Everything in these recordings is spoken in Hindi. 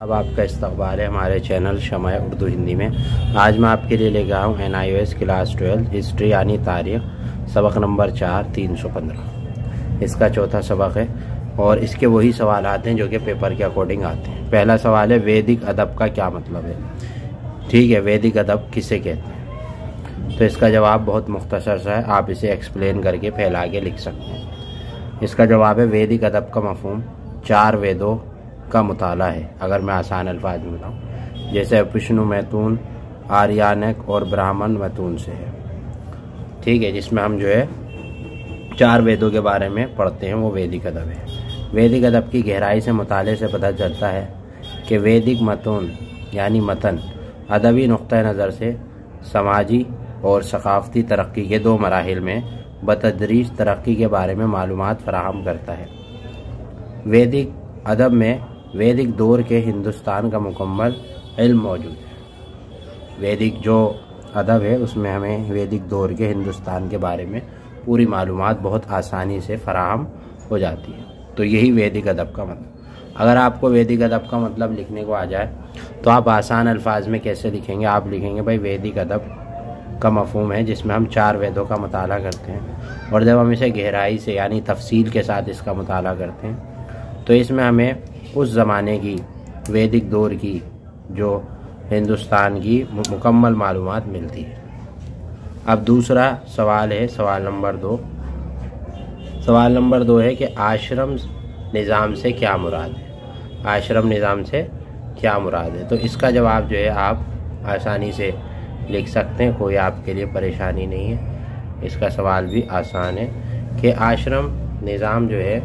अब आपका इस्तकबाल है हमारे चैनल शमाए उर्दू हिंदी में। आज मैं आपके लिए लेकर आया हूँ NIOS क्लास 12 हिस्ट्री यानी तारीख़, सबक नंबर 4 315। इसका चौथा सबक है और इसके वही सवाल आते हैं जो कि पेपर के अकॉर्डिंग आते हैं। पहला सवाल है, वैदिक अदब का क्या मतलब है। ठीक है, वैदिक अदब किसे कहते हैं। तो इसका जवाब बहुत मुख्तसर सा है, आप इसे एक्सप्लेन करके फैला के लिख सकते हैं। इसका जवाब है, वैदिक अदब का मफ़हूम 4 वेदों का मुताला है। अगर मैं आसान अल्फाज में बताऊँ, जैसे विष्णु मैथुन, आर्यानक और ब्राह्मण मैथुन से है। ठीक है, जिसमें हम जो है 4 वेदों के बारे में पढ़ते हैं, वो वैदिक अदब है। वैदिक अदब की गहराई से मुताले से पता चलता है कि वैदिक मतून यानी मतन अदबी नुक्ता नज़र से समाजी और सकाफ़ती तरक्की के 2 मराहिल में बतदरीज तरक्की के बारे में मालूमात फराहम करता है। वैदिक अदब में वैदिक दौर के हिंदुस्तान का मुकम्मल इल्म मौजूद है। वैदिक जो अदब है उसमें हमें वैदिक दौर के हिंदुस्तान के बारे में पूरी मालूमात बहुत आसानी से फराहम हो जाती है। तो यही वैदिक अदब का मतलब। अगर आपको वैदिक अदब का मतलब लिखने को आ जाए तो आप आसान अल्फाज में कैसे लिखेंगे। आप लिखेंगे भाई वैदिक अदब का मफ़हूम है जिसमें हम 4 वेदों का मुताला करते हैं, और जब हम इसे गहराई से यानी तफसील के साथ इसका मुताला करते हैं तो इसमें हमें उस ज़माने की वैदिक दौर की जो हिंदुस्तान की मुकम्मल मालूमात मिलती है। अब दूसरा सवाल है, सवाल नंबर 2। सवाल नंबर 2 है कि आश्रम निज़ाम से क्या मुराद है। आश्रम निज़ाम से क्या मुराद है। तो इसका जवाब जो है आप आसानी से लिख सकते हैं, कोई आपके लिए परेशानी नहीं है। इसका सवाल भी आसान है कि आश्रम निज़ाम जो है,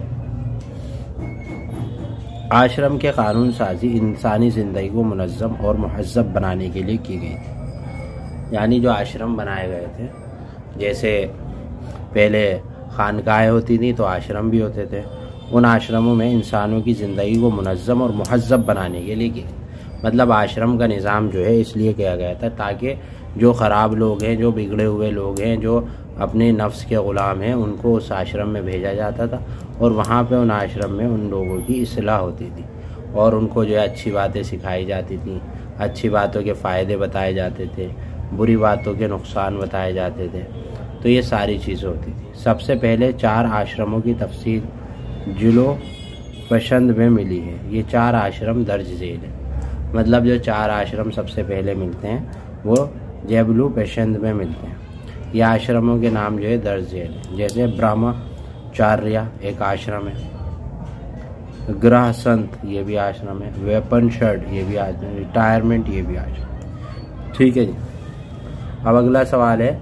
आश्रम के कानून साजी इंसानी ज़िंदगी को मुनज़्ज़म और मुहज़्ज़ब बनाने के लिए की गई थी। यानी जो आश्रम बनाए गए थे, जैसे पहले खानकाहें होती थी तो आश्रम भी होते थे, उन आश्रमों में इंसानों की ज़िंदगी को मुनज़्ज़म और मुहज़्ज़ब बनाने के लिए की। मतलब आश्रम का निज़ाम जो है इसलिए किया गया था ताकि जो ख़राब लोग हैं, जो बिगड़े हुए लोग हैं, जो अपने नफ्स के ग़ुलाम हैं, उनको उस आश्रम में भेजा जाता था और वहाँ पे उन आश्रम में उन लोगों की इस्लाह होती थी और उनको जो है अच्छी बातें सिखाई जाती थी, अच्छी बातों के फ़ायदे बताए जाते थे, बुरी बातों के नुकसान बताए जाते थे। तो ये सारी चीज़ें होती थी। सबसे पहले 4 आश्रमों की तफसील जुलो पसंद में मिली है। ये 4 आश्रम दर्ज झेल है। मतलब जो 4 आश्रम सबसे पहले मिलते हैं वो जबलू पेशंद में मिलते हैं। ये आश्रमों के नाम जो है दर्ज झेल है। जैसे ब्रह्मचार्य एक आश्रम है, ग्रह संत ये भी आश्रम है, वेपन शर्ट ये भी आश्रम, रिटायरमेंट ये भी आश्रम। ठीक है जी। अब अगला सवाल है,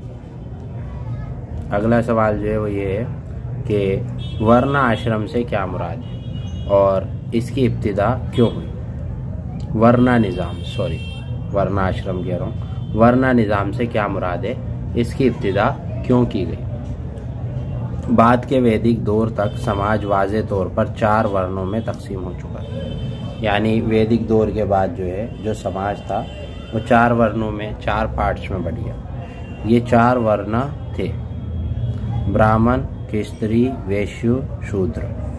अगला सवाल जो है वो ये है कि वर्ण आश्रम से क्या मुराद है और इसकी इब्तिदा क्यों हुई। वर्ण निज़ाम, सॉरी वर्ण आश्रम कह रहा हूँ, वर्ण निज़ाम से क्या मुराद है, इसकी इब्तिदा क्यों की गई। बाद के वैदिक दौर तक समाज वाज़े तौर पर 4 वर्णों में तकसीम हो चुका है। यानी वैदिक दौर के बाद जो है जो समाज था वो 4 वर्णों में, 4 पार्ट्स में बढ़ गया। ये 4 वर्ण थे, ब्राह्मण, क्षत्रिय, वैश्य, शूद्र।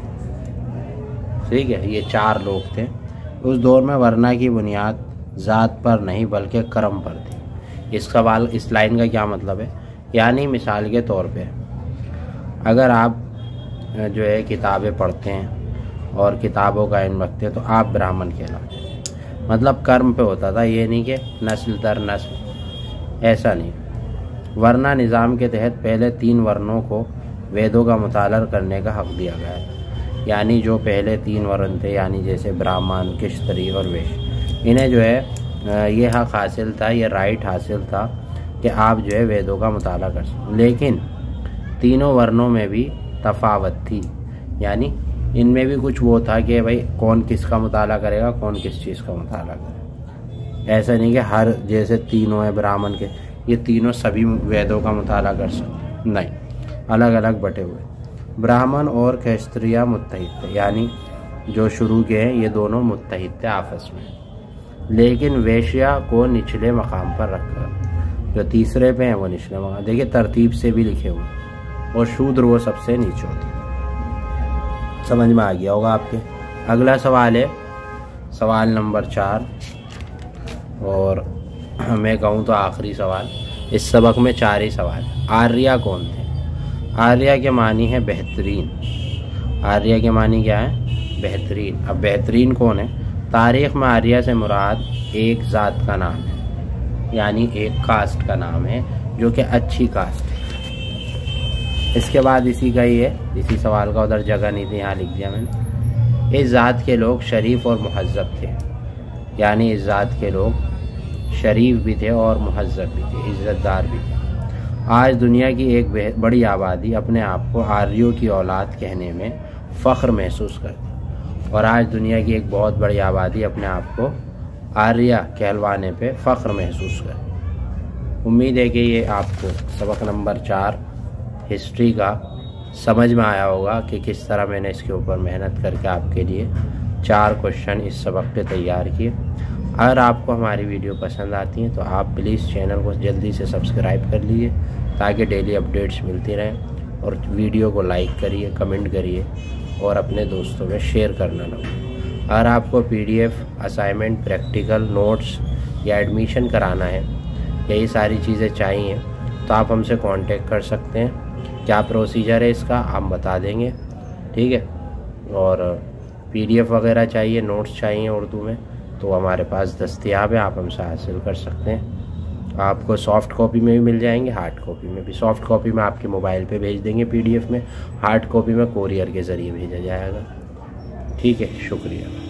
ठीक है, ये 4 लोग थे। उस दौर में वर्ण की बुनियाद ज़ात पर नहीं बल्कि कर्म पर थी। इस सवाल, इस लाइन का क्या मतलब है, यानी मिसाल के तौर पे अगर आप जो है किताबें पढ़ते हैं और किताबों का इल्म रखते हैं तो आप ब्राह्मण कहलाते हैं। मतलब कर्म पे होता था, ये नहीं कि नस्ल दर नस्ल, ऐसा नहीं। वर्ण निज़ाम के तहत पहले 3 वर्णों को वेदों का मुताला करने का हक़ दिया गया है। यानी जो पहले 3 वर्ण थे, यानी जैसे ब्राह्मण, क्षत्रिय और वैश्य, इन्हें जो है ये हक़ हासिल था, ये राइट हासिल था कि आप जो है वेदों का मुताला कर सकें। लेकिन तीनों वर्णों में भी तफावत थी, यानी इनमें भी कुछ वो था कि भाई कौन किसका मुताला करेगा, कौन किस चीज़ का मुताला करेगा। ऐसा नहीं कि हर जैसे तीनों है ब्राह्मण के, ये तीनों सभी वेदों का मुताला कर सकते, नहीं, अलग अलग बटे हुए। ब्राह्मण और क्षत्रिय मुत्तहिद थे, यानी जो शुरू के हैं ये दोनों मुत्तहिद थे आपस में। लेकिन वैश्य को निचले मकाम पर रखकर, जो तीसरे पे हैं वो निचले मकाम, देखिए तरतीब से भी लिखे हुए, और शूद्र वो सबसे नीचे होती। समझ में आ गया होगा आपके। अगला सवाल है, सवाल नंबर 4 और मैं कहूँ तो आखिरी सवाल। इस सबक में 4 ही सवाल। आर्या कौन थे? आर्या के मानी है बेहतरीन। आर्या के मानी क्या है? बेहतरीन। अब बेहतरीन कौन है? तारीख़ में आर्या से मुराद एक ज़ात का नाम है, यानी एक कास्ट का नाम है जो कि अच्छी कास्ट है। इसके बाद इसी का ही है, इसी सवाल का उधर जगह नहीं थी, यहाँ लिख दिया मैंने। इस ज़ात के लोग शरीफ और मुहज़्ज़ब थे, यानी इस ज़ात के लोग शरीफ भी थे और मुहज़्ज़ब भी थे, इज़्ज़तदार भी थे। आज दुनिया की एक बड़ी आबादी अपने आप को आर्यों की औलाद कहने में फ़ख्र महसूस करती, और आज दुनिया की एक बहुत बड़ी आबादी अपने आप को आर्या कहलवाने पे फ़ख्र महसूस करती। उम्मीद है कि ये आपको सबक नंबर 4 हिस्ट्री का समझ में आया होगा कि किस तरह मैंने इसके ऊपर मेहनत करके आपके लिए 4 क्वेश्चन इस सबक पे तैयार किए। अगर आपको हमारी वीडियो पसंद आती है तो आप प्लीज़ चैनल को जल्दी से सब्सक्राइब कर लीजिए ताकि डेली अपडेट्स मिलती रहें, और वीडियो को लाइक करिए, कमेंट करिए और अपने दोस्तों में शेयर करना ना भूलें। अगर आपको PDF, असाइनमेंट, प्रैक्टिकल नोट्स या एडमिशन कराना है, यही सारी चीज़ें चाहिए तो आप हमसे कांटेक्ट कर सकते हैं। क्या प्रोसीजर है इसका आप बता देंगे, ठीक है। और PDF वगैरह चाहिए, नोट्स चाहिए उर्दू में, तो हमारे पास दस्तयाब है, आप हमसे हासिल कर सकते हैं। आपको सॉफ़्ट कॉपी में भी मिल जाएंगे, हार्ड कॉपी में भी। सॉफ़्ट कॉपी में आपके मोबाइल पे भेज देंगे PDF में, हार्ड कॉपी में कोरियर के ज़रिए भेजा जाएगा, ठीक है। शुक्रिया।